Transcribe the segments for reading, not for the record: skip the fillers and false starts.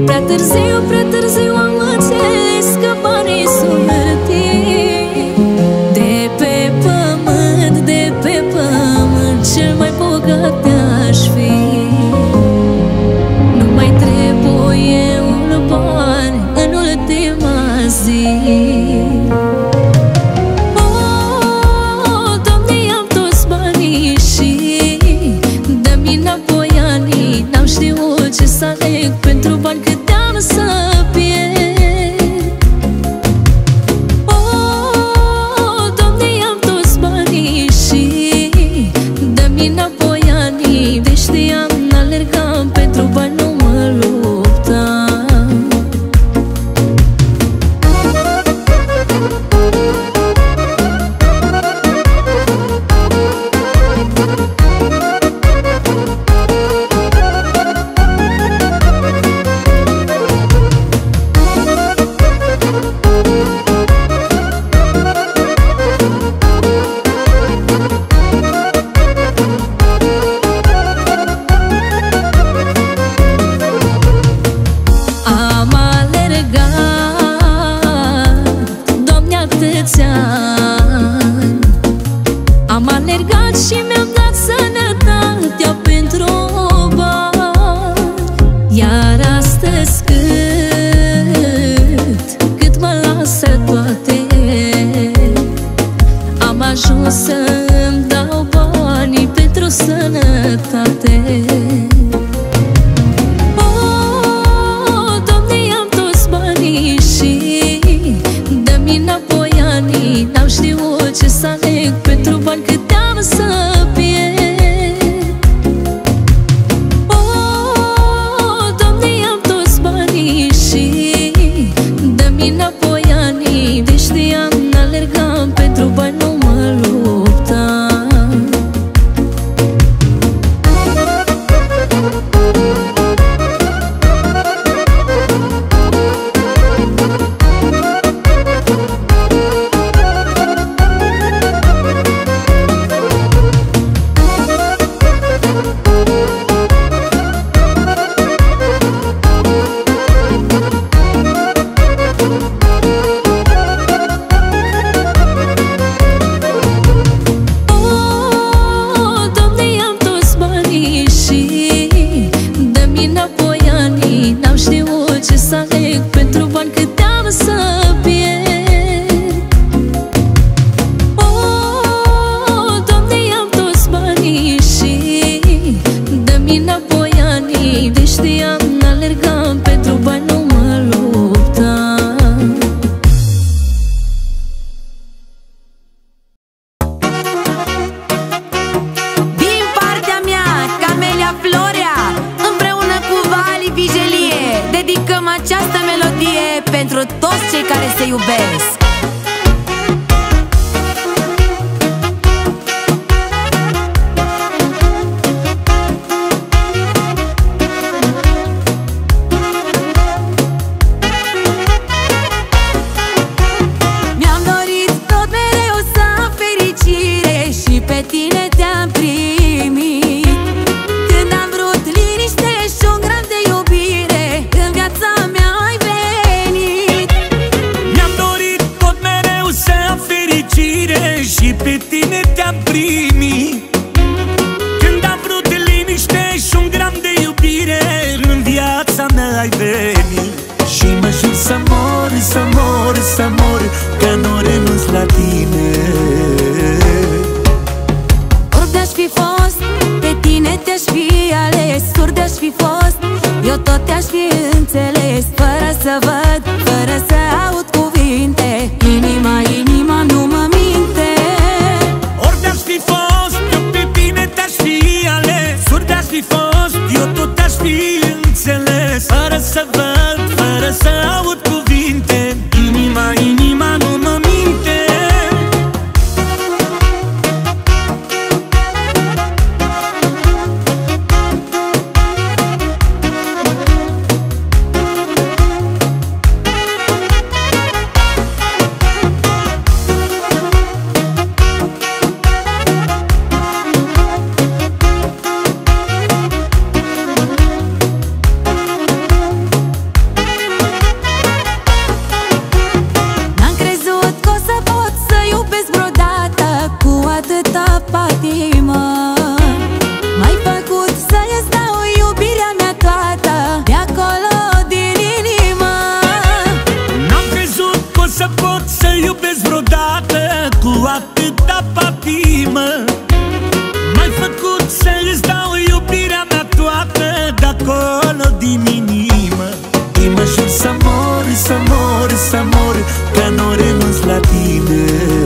Prea târziu am înțeles că banii sunt hârtii. De pe pământ cel mai bogat aș fi. Nu mai trebuie un ban în ultima zi. Doamne, am toți banii și dă-mi înapoi anii. N-am știut ce să aleg, pentru bani cât am să pierd. Doamne, am toți banii și dă-mi înapoi anii. De știam, n-alergam, pentru bani nu mă luptam. Am alergat, Doamne, atâția ani. Am alergat și mi-am dat sănătatea pentru bani. Iar astăzi cât mă lasă toate, am ajuns să-mi dau banii pentru sănătate. N-am știut ce să aleg, pentru bani cât am să pierd. Doamne, am toți banii și dă-mi înapoi anii. De știam, n-alergam, pentru bani nu mă luptam. N-am știut ce să aleg, pentru bani cât am să pierd. Doamne, am toți banii și dă-mi înapoi anii. De știam, n-alergam, pentru bani nu mă luptam. Din partea mea, Camelia Florea, împreună cu Vali Vigelie, dedicăm această melodie pentru toți cei care se iubesc. Mi-am dorit tot mereu să am fericire și pe tine te-am primit. Când am vrut liniște și un gram de iubire, în viața mea ai venit. Mi-am dorit tot mereu să am fericire și pe tine te-am primit. Când am vrut liniște și un gram de iubire, în viața mea ai venit. Și mă jur să mor, să mor, să mor, că nu renunț la tine. Ori de-aș fi dat patimă. M-ai făcut să îți dau iubirea mea toată, de-acolo din inimă. Mă jur să mor, să mor, să mor, că nu renunț la tine.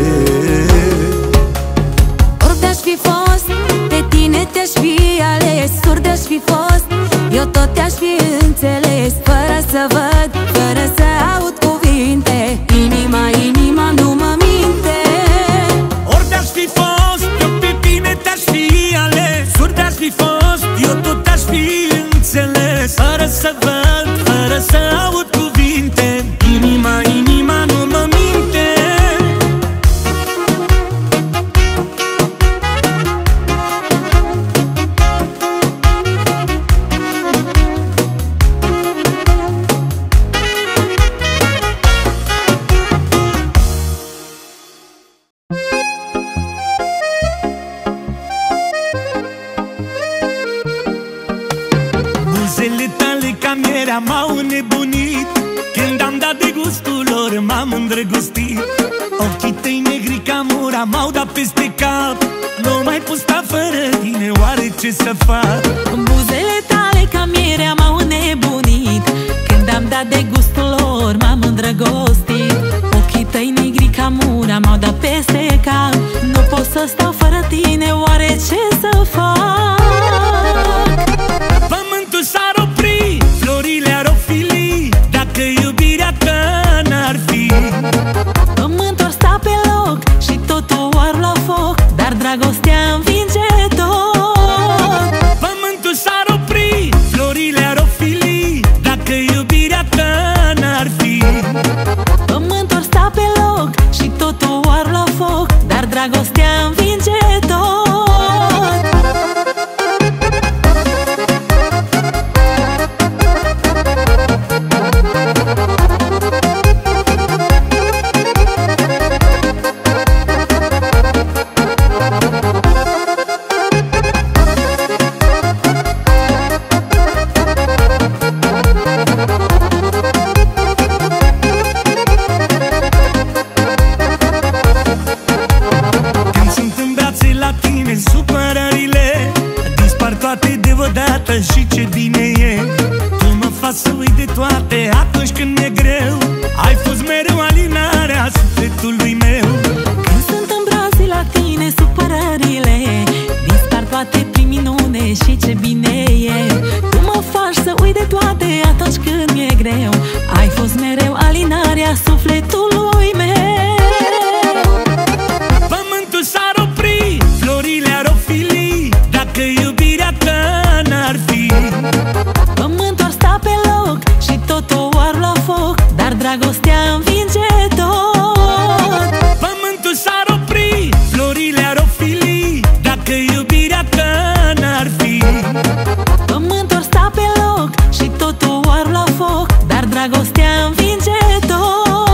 Oriunde aș fi fost, pe tine te-aș fi ales. Oriunde aș fi fost, eu tot te-aș fi înțeles. Fără să văd, fără să aud cuvinte, inima, inima nu mă minte. Oriunde aș fi fost, eu pe tine te-aș fi ales. Oriunde aș fi fost, eu tot te-aș fi înțeles. Fără să văd, fără să aud cuvinte, inima, inima nu mă minte. Buzele tale ca mierea m-au înnebunit. Când am dat de gustul lor m-am îndrăgostit. Ochii tăi negri ca mura m-au dat peste cap. Nu mai pot sta fără tine, oare ce să fac? Buzele tale ca mierea m-au înnebunit. Când am dat de gustul lor m-am îndrăgostit. Ochii tăi negri ca mura m-au dat peste cap. Nu pot să stau fără tine, oare ce să fac? Pământul s-ar opri, florile ar ofili, dacă iubirea ta n-ar fi. Pământul ar sta pe loc și totul ar lua foc, dar dragostea învinge tot. Pământul s-ar opri, florile ar ofili, dacă iubirea ta n-ar fi. Pământul ar sta pe loc și totul ar lua foc, dar dragostea învinge tot. Când sunt în brațe la tine, supărările dispar toate deodată și ce bine e. Tu mă faci să uit de toate atunci când mi-e greu. Ai fost mereu alinarea sufletului meu. Când sunt în brațe la tine, supărările dispar toate prin minune și ce bine e. Tu mă faci să uit de toate atunci când mi-e greu. Ai fost mereu alinarea sufletului meu. Pământul s-ar opri, florile ar ofili, dacă iubirea ta n-ar fi. Pământul ar sta pe loc și totul ar lua foc, dar dragostea învinge tot. Pământul s-ar opri, florile ar ofili, dacă iubirea ta n-ar fi. Pământul ar sta pe loc și totul ar lua foc, dar dragostea învinge tot.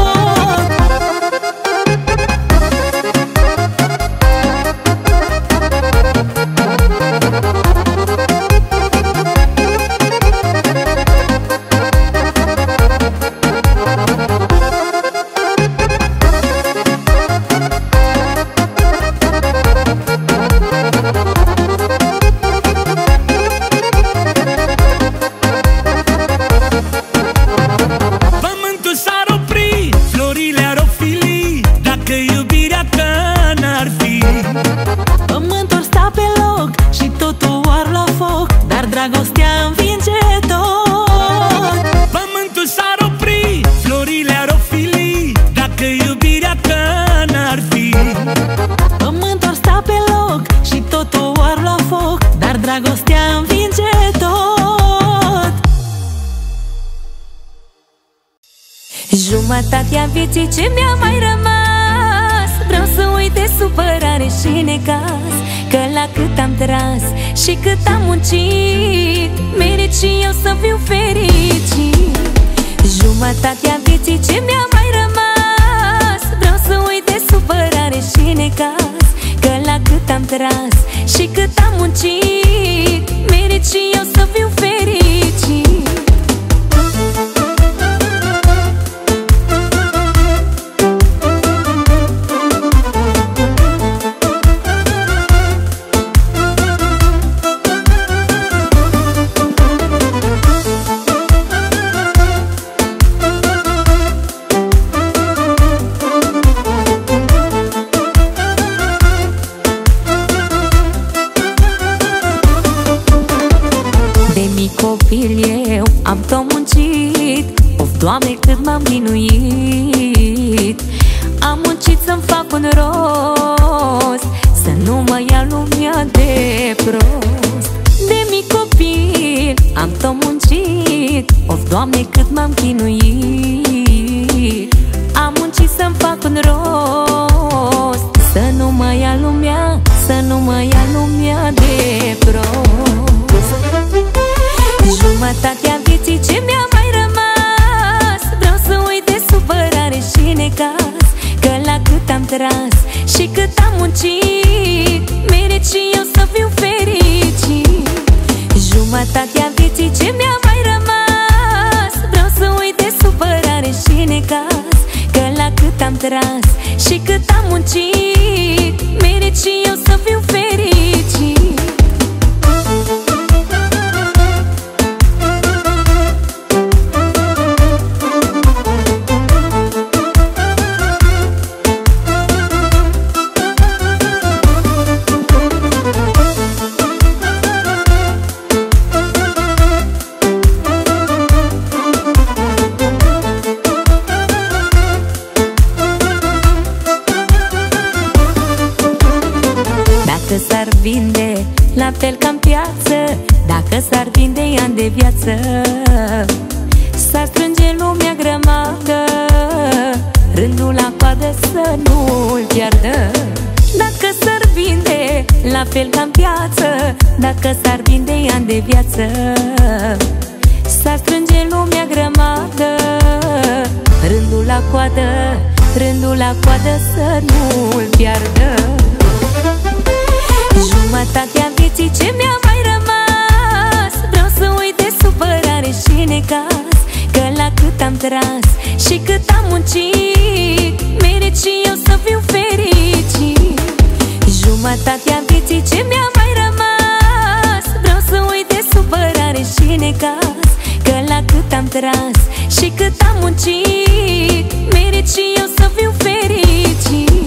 Pământul s-ar opri, florile ar ofili, dacă iubirea ta n-ar fi. Pământul ar sta pe loc și totul ar lua foc, dar dragostea învinge tot. Pământul s-ar opri, florile ar ofili, dacă iubirea ta n-ar fi. Pământul ar sta pe loc și totul ar lua foc, dar dragostea învinge tot. Jumătatea vieții ce mi-a mai rămas, vreau să uit de supărare și necaz, că la cât am tras și cât am muncit, merit și eu să fiu fericit. Jumătatea vieții ce mi-a mai rămas, vreau să uit de supărare și necaz, că la cât am tras și cât am muncit, merit și eu să fiu fericit. copil eu am tot muncit. Of, Doamne, cât m-am chinuit. Am muncit să-mi fac un rost, să nu mă ia lumea de prost. De mic copil am tot muncit. Of, Doamne, cât m-am chinuit. Am muncit să-mi fac un rost, să nu mă ia lumea, să nu mă ia lumea de prost. Jumătatea vieții ce mi-a mai rămas, vreau să uit de supărare și necaz, că la cât am tras și cât am muncit, merit și eu să fiu fericit. Jumătatea vieții ce mi-a mai rămas, vreau să uit de supărare și necaz, că la cât am tras și cât am muncit, merit și eu să fiu fericit. S-ar vinde la fel ca în piață, dacă s-ar vinde ani de viață, s-ar strânge lumea grămadă, rândul la coadă să nu-l piardă. Dacă s-ar vinde la fel ca în piață, dacă s-ar vinde ani de viață, s-ar strânge lumea grămadă, rândul la coadă, rândul la coadă să nu-l piardă. Jumătatea vieții ce mi-a mai rămas, vreau să uit de supărare și necaz, că la cât am tras și cât am muncit, merit și eu să fiu fericit. Jumătatea vieții ce mi-a mai rămas, vreau să uit de supărare și necaz, că la cât am tras și cât am muncit, merit și eu să fiu fericit.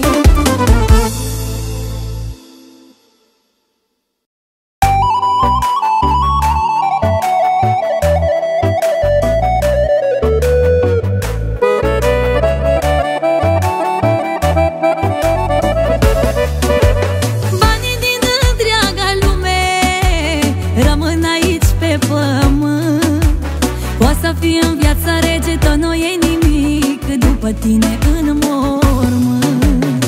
Fie în viața rege, tot nu e nimic după tine în mormânt.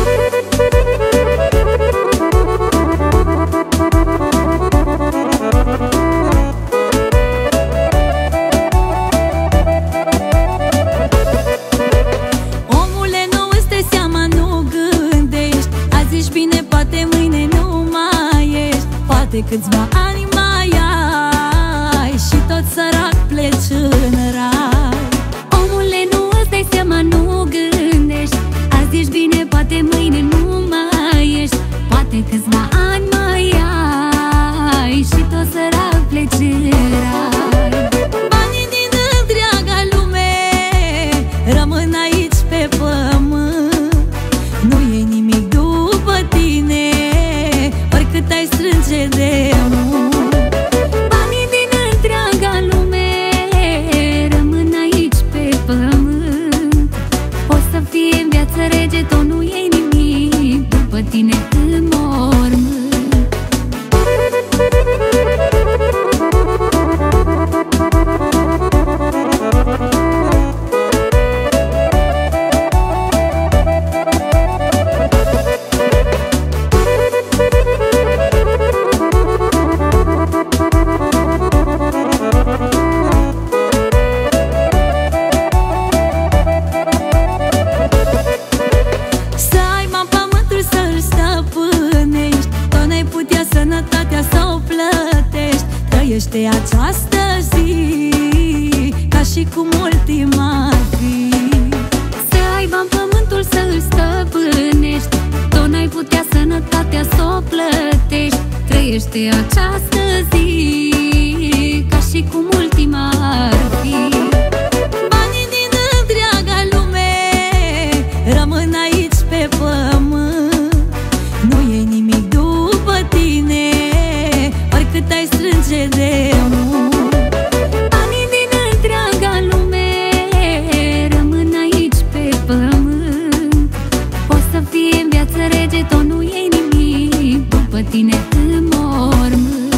Omule, nu îți dai seama, nu gândești, azi ești bine, poate mâine nu mai ești, poate câțiva ani mai ai și tot sărac pleci în rai. Omule, nu îți dai seama, nu gândești, azi ești bine, poate mâine nu mai ești, poate câțiva ani mai ai și tot sărac pleci în rai. Banii din întreaga lume rămân aici pe pământ, nu e nimic după tine, oricât ai strânge de mult. Rege, tot nu e nimic după tine în mormânt. Trăiește această zi ca și cum ultima fi. Să ai bani pământul să îl stăpânești, tot n-ai putea sănătatea să o plătești. Trăiește această zi ca și cum ultima ar fi. Banii din întreaga lume rămân aici pe pământ, nu e nimic după tine, oricât ai strânge de mult. după tine în mormânt.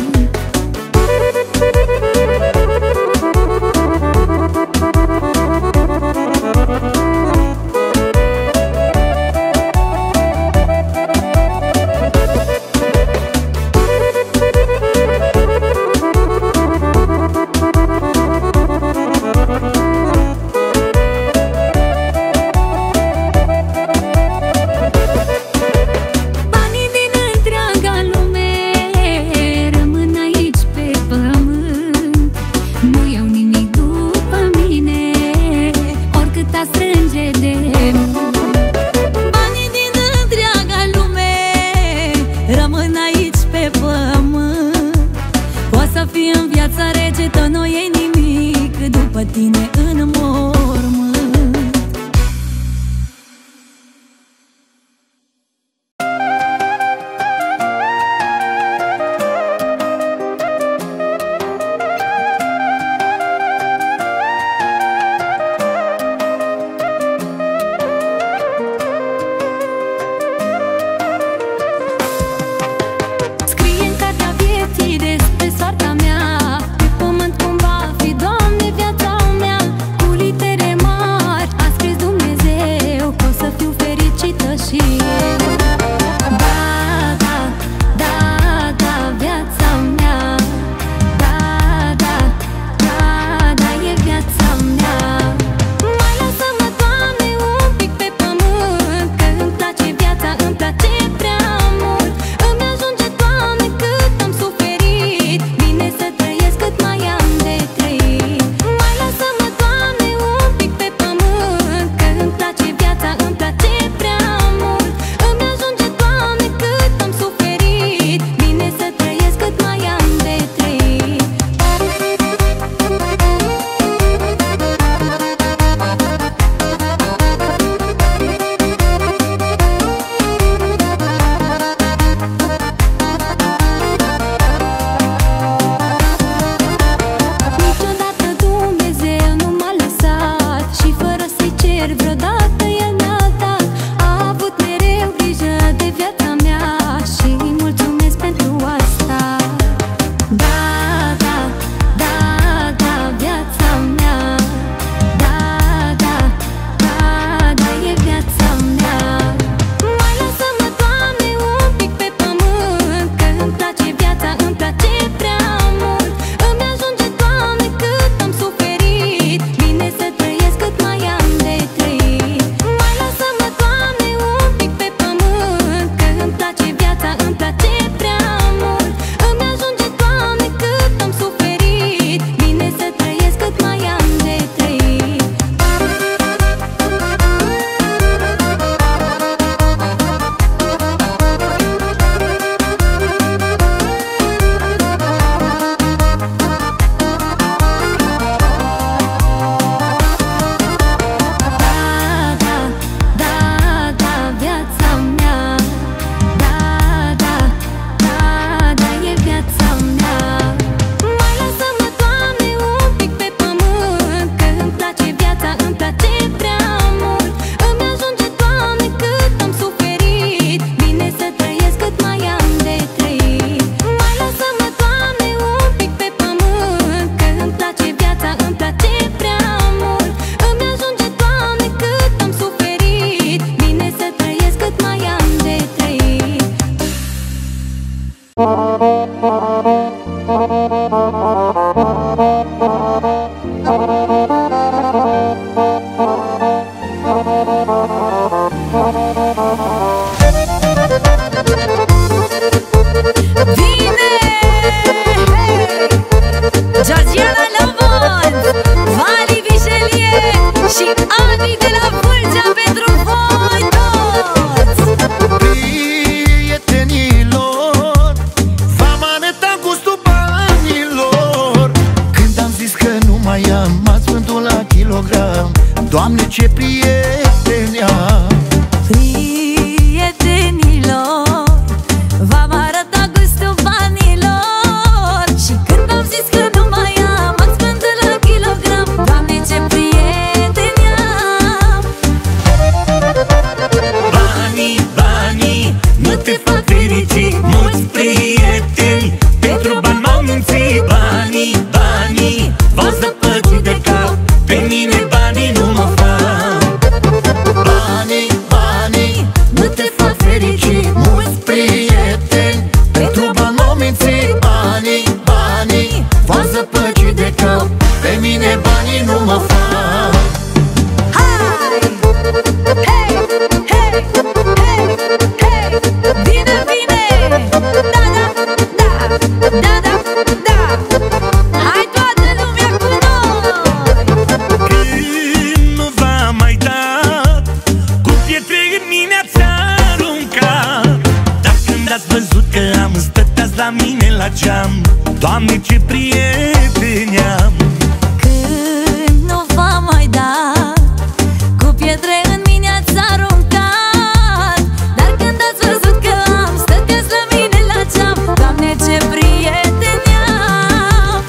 n-ați văzut că am stăteați la mine la geam. Doamne, ce prieteni am. Când nu v-am mai dat, cu pietre în mine ați aruncat. Dar când ați văzut că am stăteați la mine la geam, Doamne, ce prieteni am.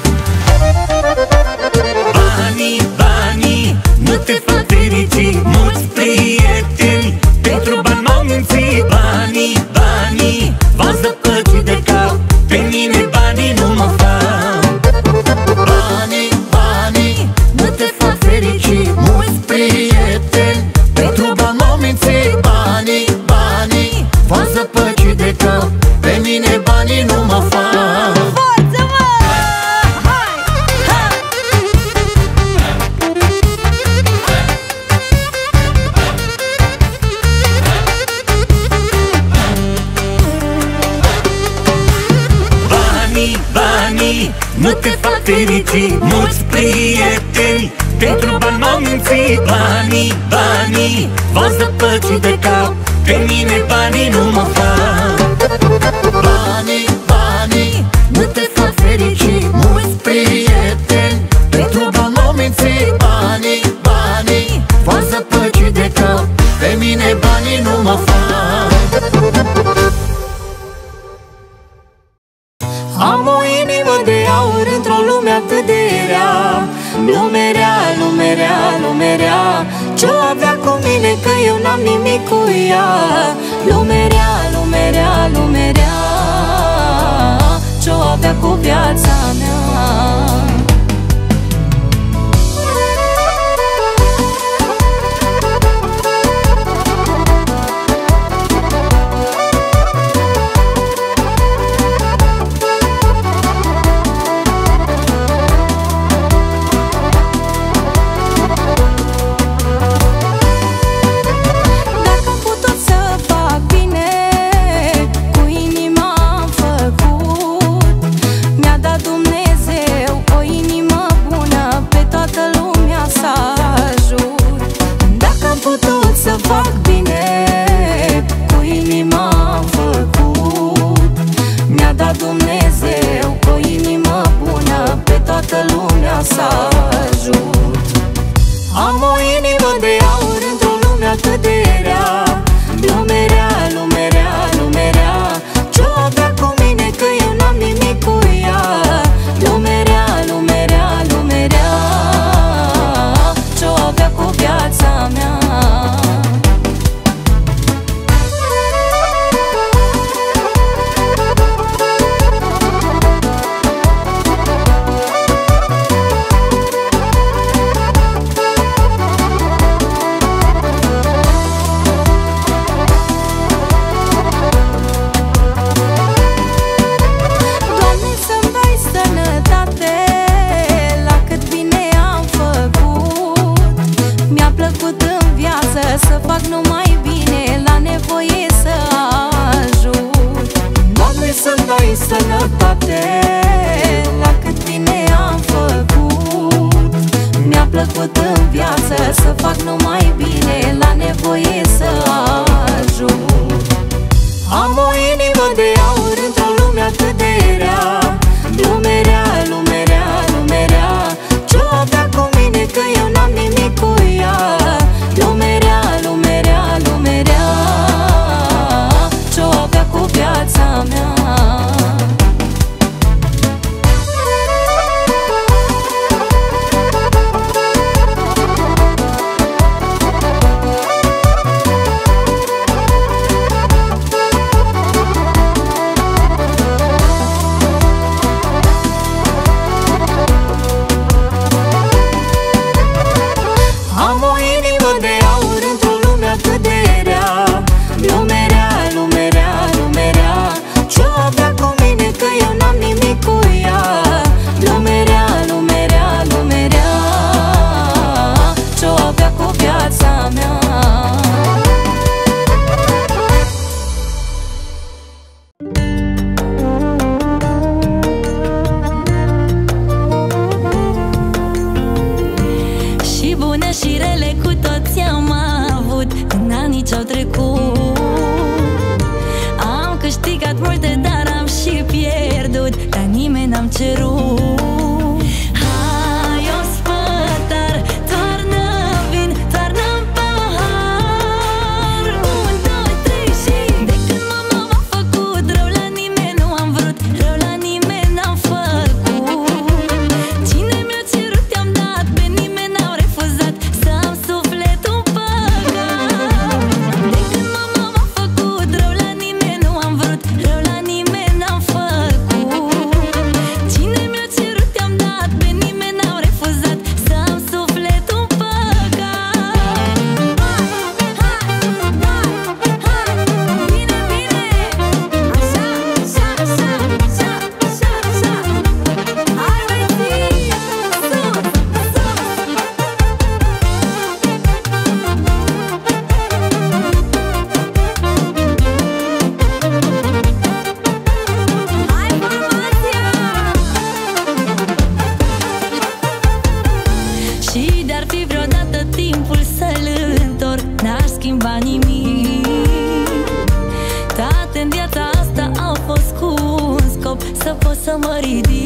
Banii, banii nu te fac fericit. Mulți prieteni pentru bani m-au mințit. Banii, banii v-au zăpăcit de cap. Pe mine banii nu mă fac. Banii, banii nu te fac fericit. Mulți prieteni pentru bani m-au mințit. Banii, banii v-au zăpăcit de cap. Pe mine banii nu mă fac. Banii nu te fac fericit. Mulți prieteni pentru bani m-au mințit. Banii, banii v-au zăpăcit de cap. Pe mine banii nu mă fac. Banii, banii nu te fac fericit. Mulți prieteni pentru bani m-au mințit. Banii, banii v-au zăpăcit de cap. Pe mine banii nu mă fac. Am o inimă de aur într-o lume atât de rea. Lume rea, lume rea, lume rea. Ce-o avea cu mine că eu n-am nimic cu ea. Lume rea, lume rea, lume rea. Ce-o avea cu viața mea. Să ajut. Am o inimă de aur într-o lume atât de rea. Lume rea, lume rea, lume rea. Ce-o avea cu mine că eu n-am nimic cu ea. Lume rea, lume rea, lume rea. Ce-o avea cu viața mea. Să fac numai bine, la nevoie să ajut. Doamne, să-mi dai sănătate, la cât bine am făcut. Mi-a plăcut în viață să fac numai bine, la nevoie să ajut. Am o inimă de aur într-o lume atât de rea. Lume rea, lume rea, lume rea. Ce-o avea cu mine că eu n-am nimic cu ea. Lume rea, lume rea, lume rea. Ce-o avea cu viața mea. multe, dar am și pierdut, dar nimeni n-am cerut. Hai, ospătar, toarnă vin, toarnă-n pahar. 1, 2, 3 și de când mama m-a făcut rău la nimeni nu am vrut, rău la nimeni n-am făcut. Cine mi-a cerut i-am dat, pe nimeni n-au refuzat să-mi sufletul păcat. De când mama m-a făcut rău la nimeni nu am vrut, rău la nimeni n-am făcut. Cine mi-a cerut i-am dat, pe nimeni n-au refuzat să-mi sufletul păcat. Bine, bine, așa, așa, așa, așa, așa, așa. Hai, băieții, sus, sus. Hai, formația! Și de-ar fi vreodată timpul să-l întorc, n-aș schimba nimic. Toate în viața asta au fost cu un scop, să pot să mă ridic.